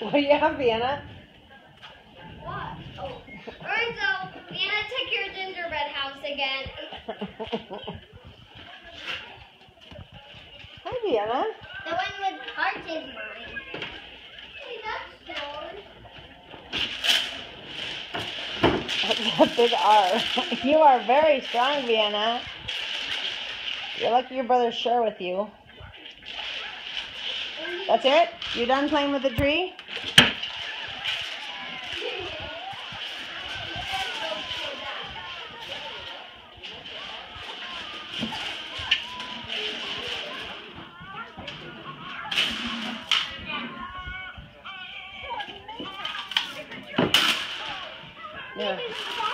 What do you have, Vienna? What? Oh. Alright, so Vienna took your gingerbread house again. Hi, Vienna. The one with heart is mine. Hey, that's That's a big R. You are very strong, Vienna. You're lucky your brothers share with you. That's it? You done playing with the tree? Yeah.